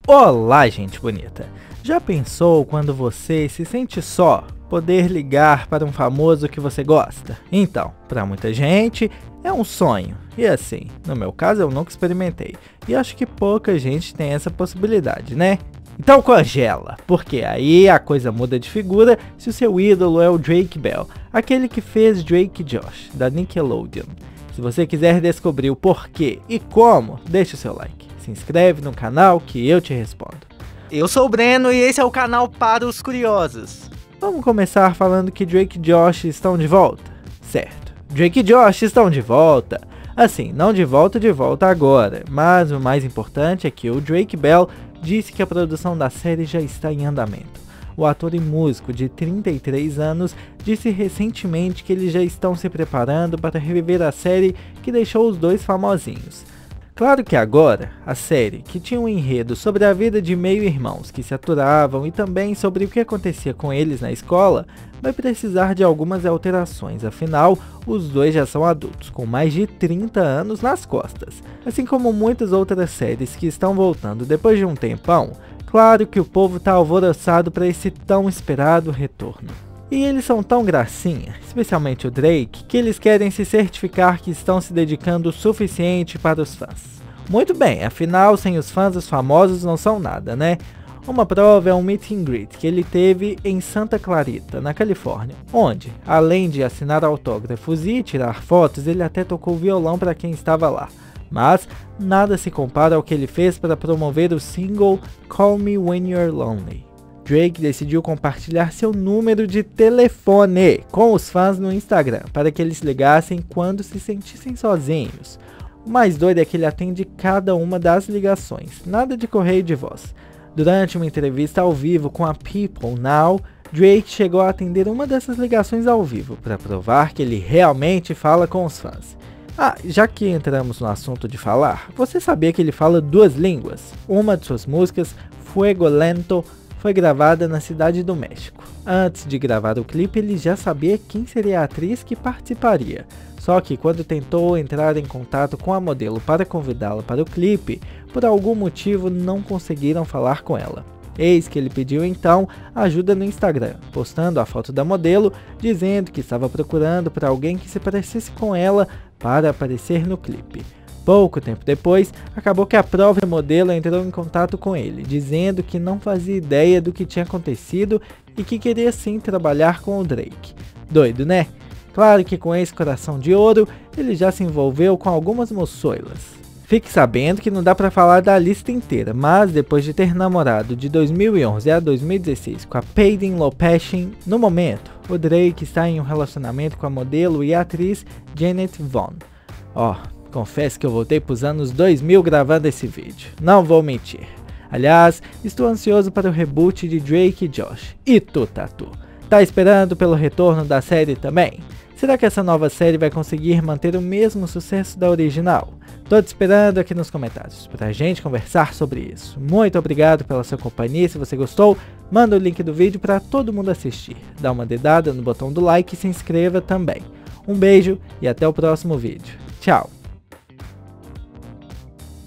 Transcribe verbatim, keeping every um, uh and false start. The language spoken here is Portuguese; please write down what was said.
Olá, gente bonita! Já pensou quando você se sente só, poder ligar para um famoso que você gosta? Então, para muita gente é um sonho, e assim, no meu caso eu nunca experimentei, e acho que pouca gente tem essa possibilidade, né? Então congela, porque aí a coisa muda de figura se o seu ídolo é o Drake Bell, aquele que fez Drake e Josh, da Nickelodeon. Se você quiser descobrir o porquê e como, deixa o seu like, se inscreve no canal que eu te respondo. Eu sou o Breno e esse é o canal para os curiosos. Vamos começar falando que Drake e Josh estão de volta. Certo, Drake e Josh estão de volta. Assim, não de volta de volta agora, mas o mais importante é que o Drake Bell disse que a produção da série já está em andamento. O ator e músico de trinta e três anos disse recentemente que eles já estão se preparando para reviver a série que deixou os dois famosinhos. Claro que agora, a série, que tinha um enredo sobre a vida de meio-irmãos que se aturavam e também sobre o que acontecia com eles na escola, vai precisar de algumas alterações, afinal, os dois já são adultos, com mais de trinta anos nas costas. Assim como muitas outras séries que estão voltando depois de um tempão, claro que o povo tá alvoroçado para esse tão esperado retorno. E eles são tão gracinha, especialmente o Drake, que eles querem se certificar que estão se dedicando o suficiente para os fãs. Muito bem, afinal, sem os fãs os famosos não são nada, né? Uma prova é um meet and greet que ele teve em Santa Clarita, na Califórnia, onde, além de assinar autógrafos e tirar fotos, ele até tocou violão para quem estava lá. Mas nada se compara ao que ele fez para promover o single Call Me When You're Lonely. Drake decidiu compartilhar seu número de telefone com os fãs no Instagram, para que eles ligassem quando se sentissem sozinhos. O mais doido é que ele atende cada uma das ligações, nada de correio de voz. Durante uma entrevista ao vivo com a People Now, Drake chegou a atender uma dessas ligações ao vivo, para provar que ele realmente fala com os fãs. Ah, já que entramos no assunto de falar, você sabia que ele fala duas línguas? Uma de suas músicas, Fuego Lento, foi gravada na cidade do México. Antes de gravar o clipe, ele já sabia quem seria a atriz que participaria. Só que quando tentou entrar em contato com a modelo para convidá-la para o clipe, por algum motivo não conseguiram falar com ela. Eis que ele pediu então ajuda no Instagram, postando a foto da modelo, dizendo que estava procurando por alguém que se parecesse com ela para aparecer no clipe. Pouco tempo depois, acabou que a própria modelo entrou em contato com ele, dizendo que não fazia ideia do que tinha acontecido e que queria sim trabalhar com o Drake. Doido, né? Claro que com esse coração de ouro, ele já se envolveu com algumas moçoilas. Fique sabendo que não dá pra falar da lista inteira, mas depois de ter namorado de dois mil e onze a dois mil e dezesseis com a Payden Lopeshin, no momento, o Drake está em um relacionamento com a modelo e atriz Janet Vaughn. Ó, oh, confesso que eu voltei pros anos dois mil gravando esse vídeo, não vou mentir. Aliás, estou ansioso para o reboot de Drake e Josh. E tu, Tatu? Tá esperando pelo retorno da série também? Será que essa nova série vai conseguir manter o mesmo sucesso da original? Tô te esperando aqui nos comentários pra gente conversar sobre isso. Muito obrigado pela sua companhia, se você gostou, manda o link do vídeo para todo mundo assistir. Dá uma dedada no botão do like e se inscreva também. Um beijo e até o próximo vídeo. Tchau!